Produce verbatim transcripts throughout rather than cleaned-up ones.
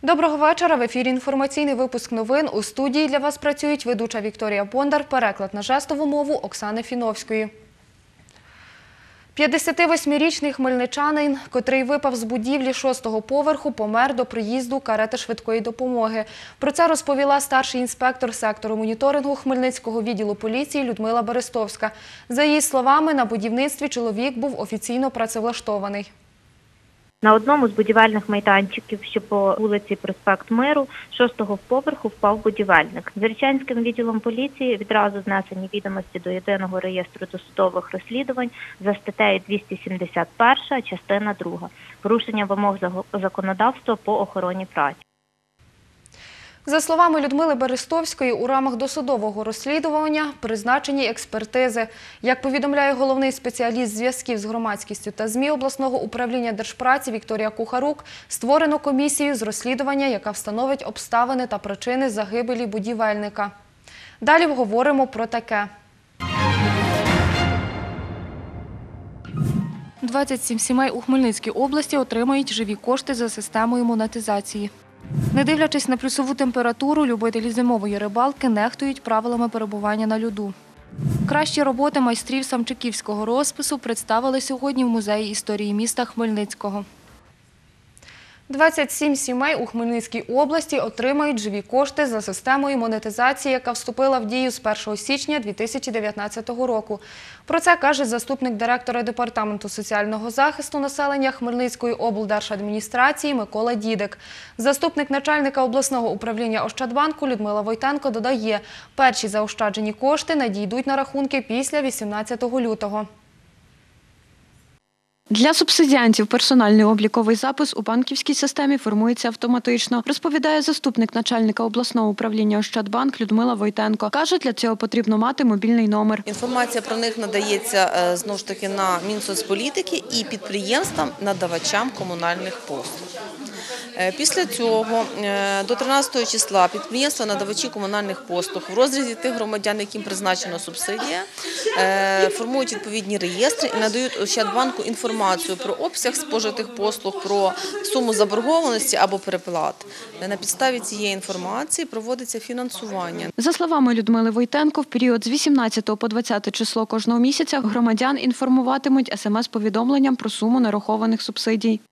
Доброго вечора. В ефірі інформаційний випуск новин. У студії для вас працюють ведуча Вікторія Бондар, переклад на жестову мову Оксани Фіновської. п'ятдесятивосьмирічний хмельничанин, котрий випав з будівлі шостого поверху, помер до приїзду карети швидкої допомоги. Про це розповіла старший інспектор сектору моніторингу Хмельницького відділу поліції Людмила Берестовська. За її словами, на будівництві чоловік був офіційно працевлаштований. На одному з будівельних майданчиків, що по вулиці Проспект Миру, шостого поверху впав будівельник. Зарічанським відділом поліції відразу знесені відомості до єдиного реєстру досудових розслідувань за статтею двісті сімдесят перша, частина друга. Порушення вимог законодавства по охороні праці. За словами Людмили Берестовської, у рамках досудового розслідування призначені експертизи. Як повідомляє головний спеціаліст зв'язків з громадськістю та ЗМІ обласного управління держпраці Вікторія Кухарук, створено комісію з розслідування, яка встановить обставини та причини загибелі будівельника. Далі говоримо про таке. двадцять сім сімей у Хмельницькій області отримають живі кошти за системою монетизації. Не дивлячись на плюсову температуру, любителі зимової рибалки нехтують правилами перебування на льоду. Кращі роботи майстрів самчиківського розпису представили сьогодні в Музеї історії міста Хмельницького. двадцять сім сімей у Хмельницькій області отримають живі кошти за системою монетизації, яка вступила в дію з першого січня дві тисячі дев'ятнадцятого року. Про це каже заступник директора Департаменту соціального захисту населення Хмельницької облдержадміністрації Микола Дідик. Заступник начальника обласного управління Ощадбанку Людмила Войтенко додає, перші заощаджені кошти надійдуть на рахунки після вісімнадцятого лютого. Для субсидіантів персональний обліковий запис у банківській системі формується автоматично, розповідає заступник начальника обласного управління Ощадбанк Людмила Войтенко. Каже, для цього потрібно мати мобільний номер. Інформація про них надається, знову ж таки, на Мінсоцполітики і підприємствам-надавачам комунальних послуг. Після цього до тринадцятого числа підприємства-надавачі комунальних послуг в розрізі тих громадян, яким призначена субсидія, формують відповідні реєстри і надають Ощадбанку інформацію про обсяг спожитих послуг, про суму заборгованості або переплат. На підставі цієї інформації проводиться фінансування. За словами Людмили Войтенко, в період з вісімнадцятого по двадцяте число кожного місяця громадян інформуватимуть ес ем ес-повідомленням про суму нарахованих субсидій.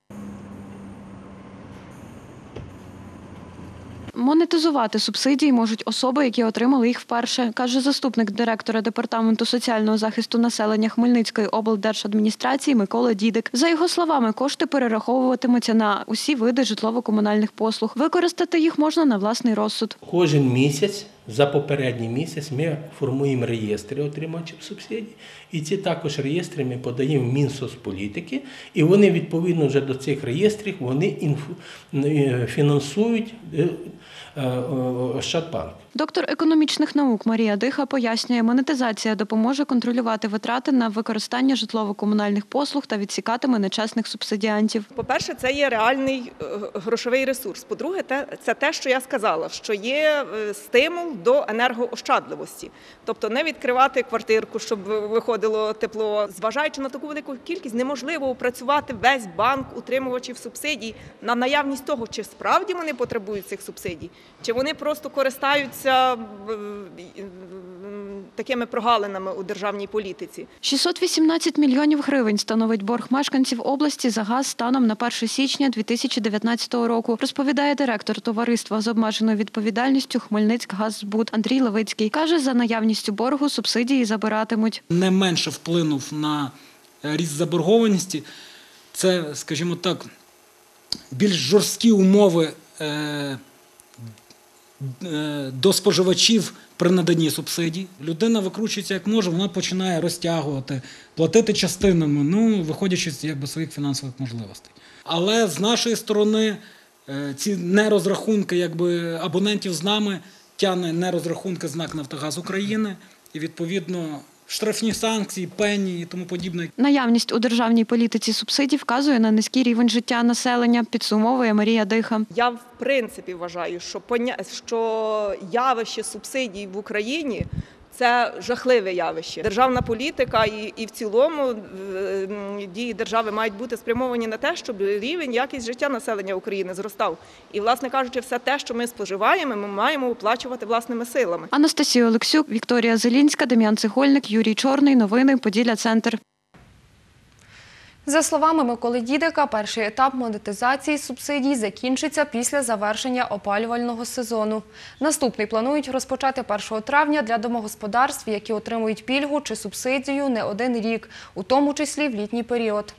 Монетизувати субсидії можуть особи, які отримали їх вперше, каже заступник директора Департаменту соціального захисту населення Хмельницької облдержадміністрації Микола Дідик. За його словами, кошти перераховуватимуться на усі види житлово-комунальних послуг. Використати їх можна на власний розсуд. Кожен місяць, за попередній місяць, ми формуємо реєстри отримувачів субсидій. І ці також реєстри ми подаємо в Мінсоцполітики. І вони, відповідно, вже до цих реєстрів, вони фінансують Ощадбанк. Доктор економічних наук Марія Диха пояснює, монетизація допоможе контролювати витрати на використання житлово-комунальних послуг та відсікатиме нечесних субсидіантів. По-перше, це є реальний грошовий ресурс. По-друге, це те, що я сказала, що є стимул до енергоощадливості. Тобто не відкривати квартирку, щоб виходило тепло. Зважаючи на таку велику кількість, неможливо опрацювати весь банк утримувачів субсидій на наявність того, чи справді вони потребують цих субсидій, чи вони просто користаються такими прогалинами у державній політиці. шістсот вісімнадцять мільйонів гривень становить борг мешканців області за газ станом на перше січня дві тисячі дев'ятнадцятого року, розповідає директор товариства з обмеженою відповідальністю «Хмельницькгаззбут» Андрій Левицький. Каже, за наявністю боргу субсидії забиратимуть. Не менше вплинув на ріст заборгованості. Це, скажімо так, більш жорсткі умови до споживачів при наданні субсидій. Людина викручується як може, вона починає розтягувати, платити частинами, ну, виходячи з якби, своїх фінансових можливостей. Але з нашої сторони ці нерозрахунки якби, абонентів з нами тягне нерозрахунки з НАК «Нафтогаз України» і, відповідно, штрафні санкції, пені і тому подібне. Наявність у державній політиці субсидій вказує на низький рівень життя населення, підсумовує Марія Диха. Я в принципі вважаю, що, поня... що явище субсидій в Україні Це жахливе явище. Державна політика і, і в цілому е, дії держави мають бути спрямовані на те, щоб рівень, якість життя населення України зростав. І, власне кажучи, все те, що ми споживаємо, ми маємо оплачувати власними силами. Анастасія Олексюк, Вікторія Зелінська, Дем'ян Цегольник, Юрій Чорний. Новини Поділля Центр. За словами Миколи Дідика, перший етап монетизації субсидій закінчиться після завершення опалювального сезону. Наступний планують розпочати першого травня для домогосподарств, які отримують пільгу чи субсидію не один рік, у тому числі в літній період.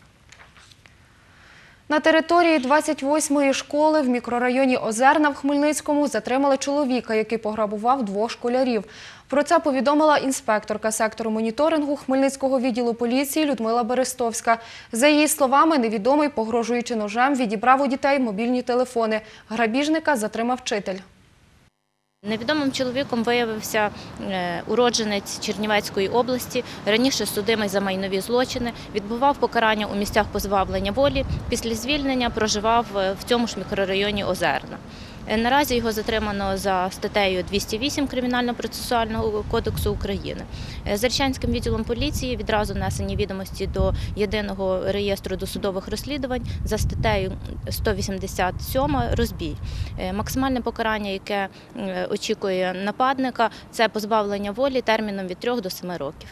На території двадцять восьмої школи в мікрорайоні Озерна в Хмельницькому затримали чоловіка, який пограбував двох школярів. Про це повідомила інспекторка сектору моніторингу Хмельницького відділу поліції Людмила Берестовська. За її словами, невідомий, погрожуючи ножем, відібрав у дітей мобільні телефони. Грабіжника затримав вчитель. Невідомим чоловіком виявився уродженець Чернівецької області, раніше судимий за майнові злочини, відбував покарання у місцях позбавлення волі, після звільнення проживав в цьому ж мікрорайоні Озерна. Наразі його затримано за статтею двісті вісім Кримінально-процесуального кодексу України. Зарічанським відділом поліції відразу внесені відомості до єдиного реєстру досудових розслідувань за статтею сто вісімдесят сім «Розбій». Максимальне покарання, яке очікує нападника, це позбавлення волі терміном від трьох до семи років.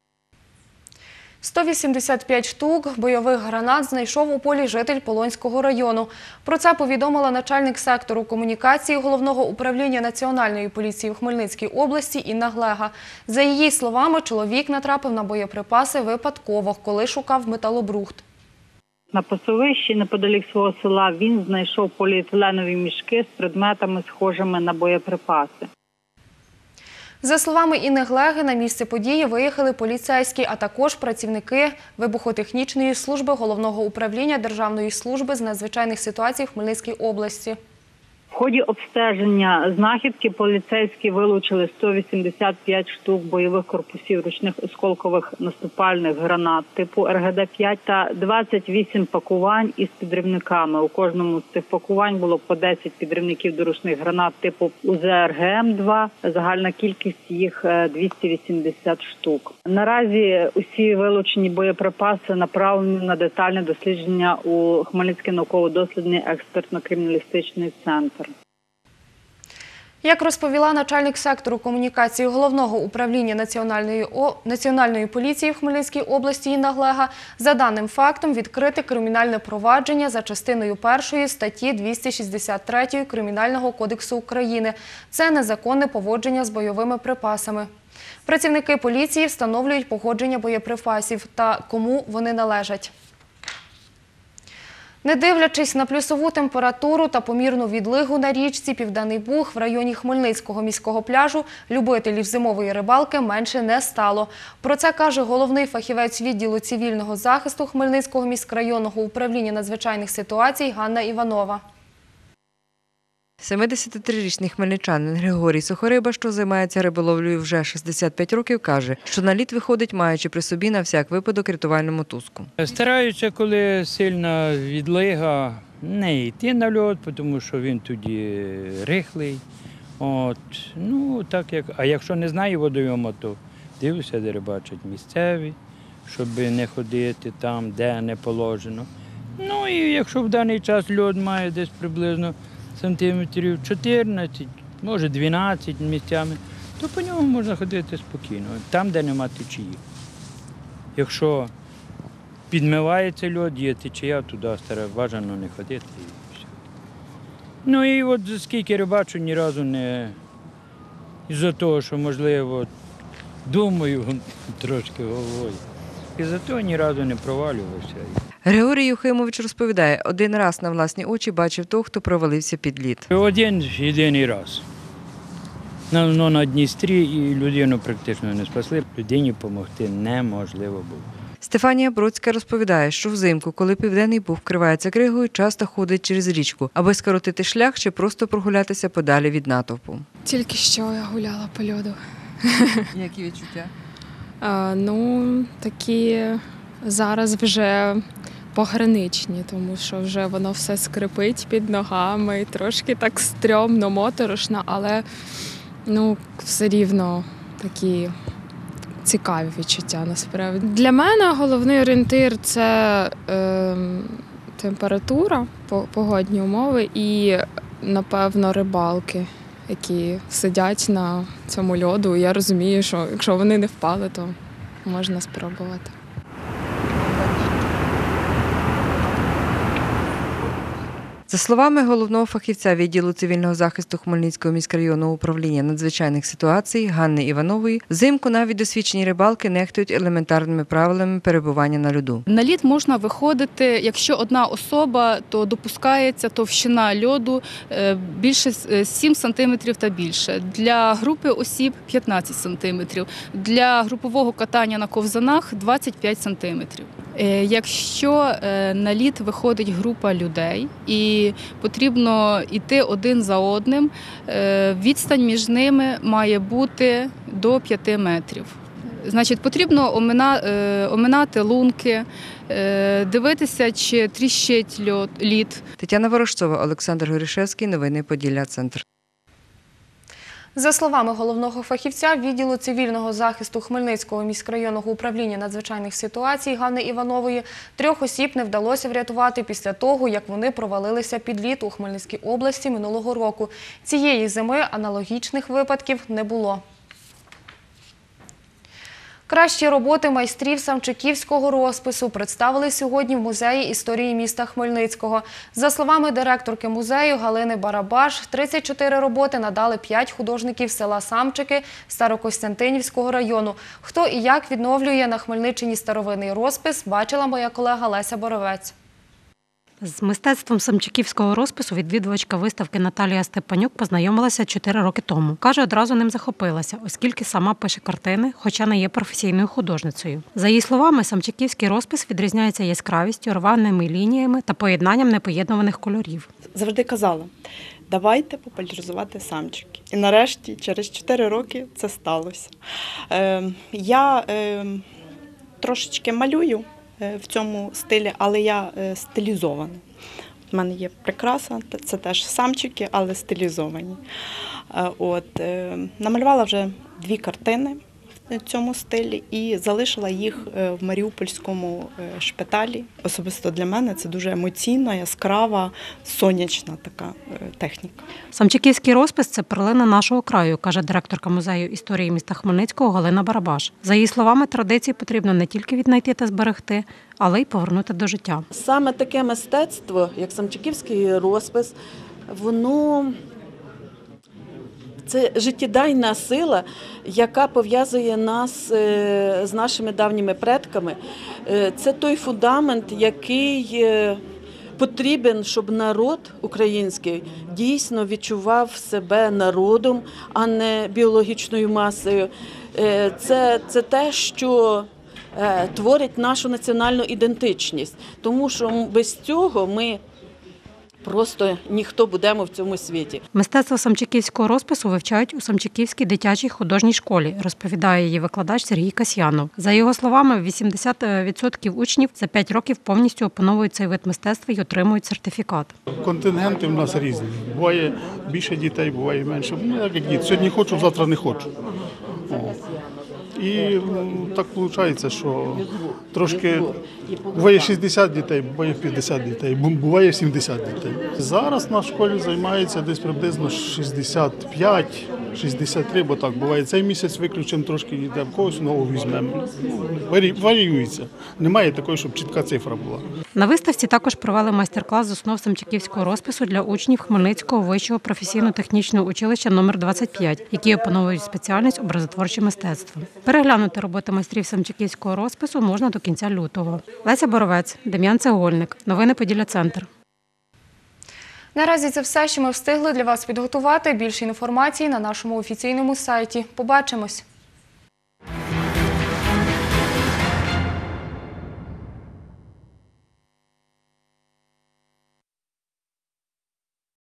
сто вісімдесят п'ять штук бойових гранат знайшов у полі житель Полонського району. Про це повідомила начальник сектору комунікації Головного управління Національної поліції в Хмельницькій області Інна Глега. За її словами, чоловік натрапив на боєприпаси випадково, коли шукав металобрухт. На пасовищі неподалік свого села він знайшов поліетиленові мішки з предметами, схожими на боєприпаси. За словами Інни Глеги, на місце події виїхали поліцейські, а також працівники вибухотехнічної служби Головного управління Державної служби з надзвичайних ситуацій в Хмельницькій області. В ході обстеження знахідки поліцейські вилучили сто вісімдесят п'ять штук бойових корпусів ручних осколкових наступальних гранат типу ер ге де п'ять та двадцять вісім пакувань із підривниками. У кожному з цих пакувань було по десять підривників до ручних гранат типу у зет ер ге ем два. Загальна кількість їх двісті вісімдесят штук. Наразі усі вилучені боєприпаси направлені на детальне дослідження у Хмельницький науково-дослідний експертно-криміналістичний центр. Як розповіла начальник сектору комунікації Головного управління Національної, О... Національної поліції в Хмельницькій області Інна Глега, за даним фактом відкрите кримінальне провадження за частиною першої статті двісті шістдесят три Кримінального кодексу України. Це незаконне поводження з бойовими припасами. Працівники поліції встановлюють походження боєприпасів та кому вони належать. Не дивлячись на плюсову температуру та помірну відлигу на річці Південний Буг в районі Хмельницького міського пляжу, любителів зимової рибалки менше не стало. Про це каже головний фахівець відділу цивільного захисту Хмельницького міськрайонного управління надзвичайних ситуацій Ганна Іванова. семидесятитрирічний хмельничанин Григорій Сухориба, що займається риболовлею вже шістдесят п'ять років, каже, що на лід виходить, маючи при собі на всяк випадок рятувальну мотузку. Стараюся, коли сильна відлига, не йти на лід, тому що він тоді рихлий. От, ну, так як, а якщо не знаю водойому, то дивлюся, де рибачать місцеві, щоб не ходити там, де не положено. Ну і якщо в даний час лід має десь приблизно сантиметрів чотирнадцять, може дванадцять місцями, то по ньому можна ходити спокійно, там, де нема течії. Якщо підмивається лід, є течія, туди бажано не ходити і все. Ну і от скільки рибачу, ні разу не із-за того, що, можливо, думаю трошки головою, із-за того ні разу не провалювався. Григорій Юхимович розповідає, один раз на власні очі бачив того, хто провалився під лід. Один єдиний раз. На, на Дністрі і людину практично не спасли. Людині допомогти неможливо було. Стефанія Бродська розповідає, що взимку, коли Південний Буг вкривається кригою, часто ходить через річку, аби скоротити шлях чи просто прогулятися подалі від натовпу. Тільки що я гуляла по льоду. Які відчуття? А, ну, такі зараз вже пограничні, тому що вже воно все скрипить під ногами, і трошки так стрьомно, моторошно, але ну, все рівно такі цікаві відчуття насправді. Для мене головний орієнтир – це е, температура, погодні умови і, напевно, рибалки, які сидять на цьому льоду. Я розумію, що якщо вони не впали, то можна спробувати. За словами головного фахівця відділу цивільного захисту Хмельницького міськрайонного управління надзвичайних ситуацій Ганни Іванової, взимку навіть досвідчені рибалки нехтують елементарними правилами перебування на льоду. На лід можна виходити, якщо одна особа, то допускається товщина льоду більше сім сантиметрів та більше. Для групи осіб п'ятнадцять сантиметрів. Для групового катання на ковзанах двадцять п'ять сантиметрів. Якщо на лід виходить група людей і потрібно йти один за одним, відстань між ними має бути до п'яти метрів. Значить, потрібно оминати лунки, дивитися, чи тріщить лід. Тетяна Ворожцова, Олександр Горішевський. Новини Поділля. Центр. За словами головного фахівця відділу цивільного захисту Хмельницького міськрайонного управління надзвичайних ситуацій Ганни Іванової, трьох осіб не вдалося врятувати після того, як вони провалилися під лід у Хмельницькій області минулого року. Цієї зими аналогічних випадків не було. Кращі роботи майстрів самчиківського розпису представили сьогодні в Музеї історії міста Хмельницького. За словами директорки музею Галини Барабаш, тридцять чотири роботи надали п'ять художників села Самчики Старокостянтинівського району. Хто і як відновлює на Хмельниччині старовинний розпис, бачила моя колега Леся Боровець. З мистецтвом самчиківського розпису відвідувачка виставки Наталія Степанюк познайомилася чотири роки тому. Каже, одразу ним захопилася, оскільки сама пише картини, хоча не є професійною художницею. За її словами, самчиківський розпис відрізняється яскравістю, рваними лініями та поєднанням непоєднуваних кольорів. Завжди казала, давайте популяризувати самчики. І нарешті, через чотири роки це сталося. Е, я е, трошечки малюю в цьому стилі, але я стилізована. У мене є прикраса, це теж самчики, але стилізовані. От, намалювала вже дві картини в цьому стилі і залишила їх в Маріупольському шпиталі. Особисто для мене це дуже емоційна, яскрава, сонячна така техніка. Самчиківський розпис – це перлина нашого краю, каже директорка музею історії міста Хмельницького Галина Барабаш. За її словами, традиції потрібно не тільки віднайти та зберегти, але й повернути до життя. Саме таке мистецтво, як самчиківський розпис, воно... це життєдайна сила, яка пов'язує нас з нашими давніми предками. Це той фундамент, який потрібен, щоб народ український дійсно відчував себе народом, а не біологічною масою. Це, це те, що творить нашу національну ідентичність. Тому що без цього ми просто ніхто будемо в цьому світі. Мистецтво самчиківського розпису вивчають у Самчиківській дитячій художній школі, розповідає її викладач Сергій Касьянов. За його словами, вісімдесят відсотків учнів за п'ять років повністю опановують цей вид мистецтва і отримують сертифікат. Контингенти в нас різні. Буває більше дітей, буває менше. Ну, як діти. Сьогодні хочу, завтра не хочу. О. І так виходить, що трошки буває шістдесят дітей, буває п'ятдесят дітей, буває сімдесят дітей. Зараз на школі займається десь приблизно шістдесят п'ять - шістдесят три, бо так буває. Цей місяць виключимо, трошки йде, в когось нового візьмемо. Варіюється. Немає такої, щоб чітка цифра була. На виставці також провели майстер-клас з основ самчиківського розпису для учнів Хмельницького вищого професійно-технічного училища номер двадцять п'ять, які опановують спеціальність образотворче мистецтво. Переглянути роботи майстрів самчиківського розпису можна до кінця лютого. Леся Боровець, Дем'ян Цегольник. Новини Поділля. Центр. Наразі це все, що ми встигли для вас підготувати. Більше інформації на нашому офіційному сайті. Побачимось!